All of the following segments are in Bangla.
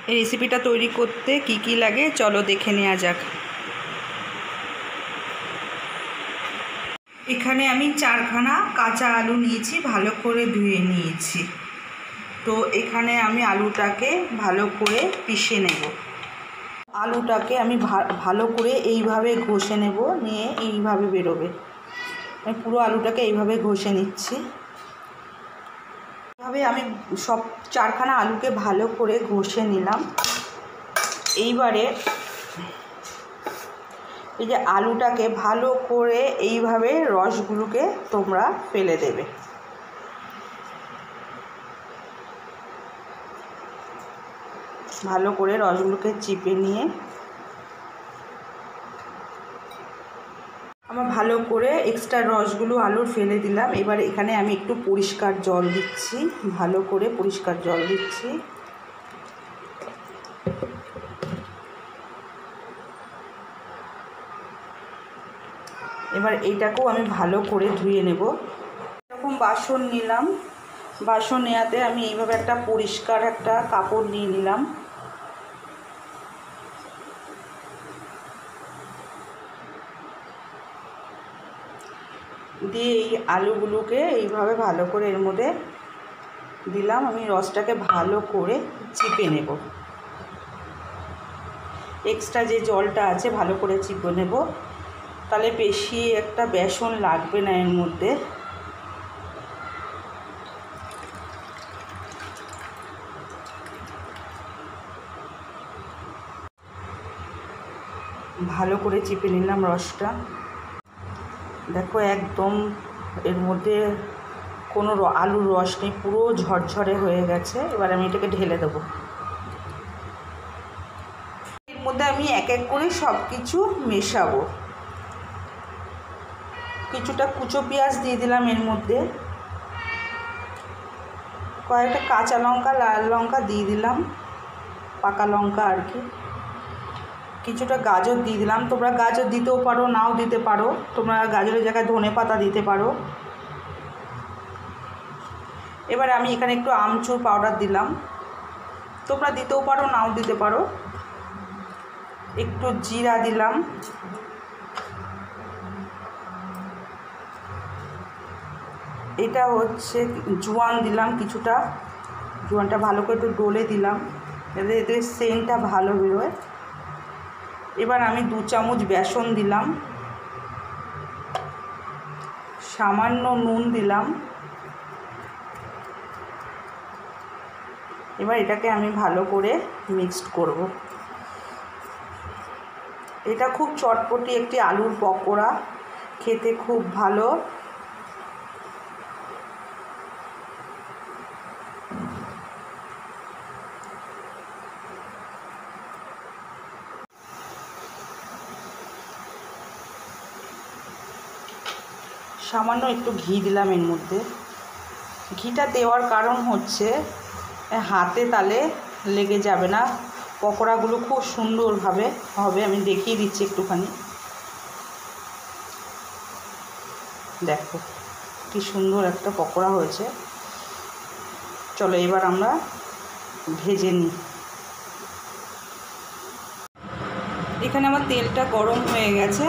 এই রেসিপিটা তৈরি করতে কি কি লাগে চলো দেখে নেওয়া যাক। এখানে আমি 4খানা কাঁচা আলু নিয়েছি, ভালো করে ধুয়ে নিয়েছি। তো এখানে আমি আলুটাকে ভালো করে পিষে নেব। আলুটাকে আমি ভালো করে এইভাবে ঘষে নেব, নিয়ে এইভাবে বেরোবে। আমি পুরো আলুটাকে এইভাবে ঘষে নিচ্ছি। এইভাবে আমি সব 4খানা আলুকে ভালো করে ঘষে নিলাম। এইবারে এই যে আলুটাকে ভালো করে এইভাবে রসগুলোকে তোমরা ফেলে দেবে। ভালো করে রসগুলোকে চিপে নিয়ে আমার ভালো করে এক্সট্রা রসগুলো আলুর ফেলে দিলাম। এবার এখানে আমি একটু পরিষ্কার জল দিচ্ছি, ভালো করে পরিষ্কার জল দিচ্ছি। এবার এইটাকেও আমি ভালো করে ধুয়ে নেব। এরকম বাসন নিলাম, বাসন নেওয়াতে আমি এইভাবে একটা পরিষ্কার একটা কাপড় নিয়ে নিলাম। দিয়ে এই আলুগুলোকে এইভাবে ভালো করে এর মধ্যে দিলাম। আমি রসটাকে ভালো করে চিপে নেব। এক্সট্রা যে জলটা আছে ভালো করে চিপে নেব, তাহলে বেশি একটা বেসন লাগবে না এর মধ্যে। ভালো করে চিপে নিলাম রসটা। দেখো একদম এর মধ্যে কোনো আলুর রস নেই, পুরো ঝরঝরে হয়ে গেছে। এবার আমি এটাকে ঢেলে দেবো। এর মধ্যে আমি এক এক করে সব কিছু মেশাবো। কিছুটা কুচো পেঁয়াজ দিয়ে দিলাম এর মধ্যে, কয়েকটা কাঁচা লঙ্কা, লাল লঙ্কা দিয়ে দিলাম, পাকা লঙ্কা আর কি। কিছুটা গাজর দিয়ে দিলাম। তোমরা গাজর দিতেও পারো, নাও দিতে পারো। তোমরা গাজরের জায়গায় ধনেপাতা দিতে পারো। এবার আমি এখানে একটু আমচুর পাউডার দিলাম, তোমরা দিতেও পারো, নাও দিতে পারো। একটু জিরা দিলাম, এটা হচ্ছে জোয়ান দিলাম কিছুটা, জোয়ানটা ভালো করে একটু ডলে দিলাম, এতে সেন্টটা ভালো বেরোয়। এবার আমি 2 চামচ বেসন দিলাম, সামান্য নুন দিলাম। এবার এটাকে আমি ভালো করে মিক্সড করব। এটা খুব চটপটি একটি আলুর পকোড়া, খেতে খুব ভালো। সামান্য একটু ঘি দিলাম এর মধ্যে। ঘিটা দেওয়ার কারণ হচ্ছে হাতে তালে লেগে যাবে না, পকোড়াগুলো খুব সুন্দরভাবে হবে। আমি দেখিয়ে দিচ্ছি একটুখানি, দেখো কি সুন্দর একটা পকোড়া হয়েছে। চলো এবার আমরা ভেজে নিই। এখানে আমার তেলটা গরম হয়ে গেছে।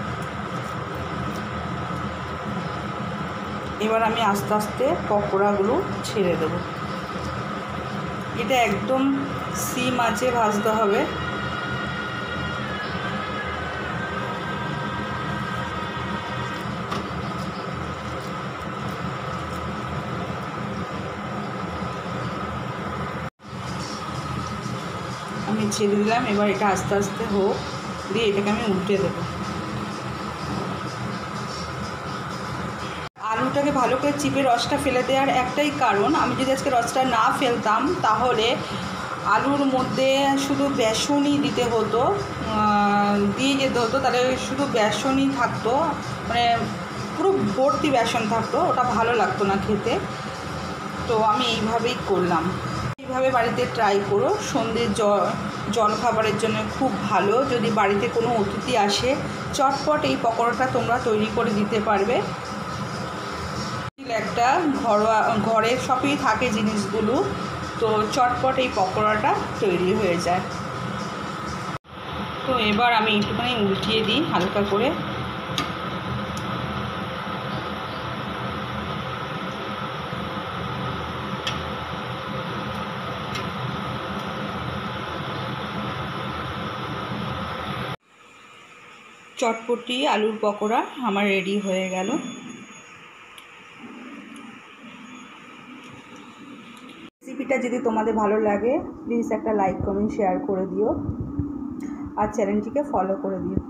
এবার আমি আস্তে আস্তে পকোড়াগুলো ছেড়ে দেব। এটা একদম সিম আঁচে ভাজতে হবে। আমি ছেড়ে দিলাম। এবার এটা আস্তে আস্তে হোক, দিয়ে এটাকে আমি উল্টে দেবো। আলুটাকে ভালো করে চিপে রসটা ফেলে দেওয়ার একটাই কারণ, আমি যদি আজকে রসটা না ফেলতাম তাহলে আলুর মধ্যে শুধু বেসনই দিতে হতো, দিয়ে যেতে হতো, তাহলে শুধু বেসনই থাকতো, মানে পুরো ভর্তি বেসন থাকতো, ওটা ভালো লাগতো না খেতে। তো আমি এইভাবেই করলাম। এইভাবে বাড়িতে ট্রাই করো, সন্ধ্যের জলখাবারের জন্য খুব ভালো। যদি বাড়িতে কোনো অতিথি আসে, চটপট এই পকোড়াটা তোমরা তৈরি করে দিতে পারবে। একটা ঘরোয়া, ঘরে সবই থাকে জিনিসগুলো, তো চটপট এই পকোড়াটা তৈরি হয়ে যায়। তো এবার আমি একটুখানি উল্টিয়ে দিই হালকা করে। চটপটি আলুর পকোড়া আমার রেডি হয়ে গেল। রেসিপিটা যদি তোমাদের ভালো লাগে প্লিজ একটা লাইক কমেন্ট শেয়ার করে দিও আর চ্যানেলটিকে ফলো করে দিও।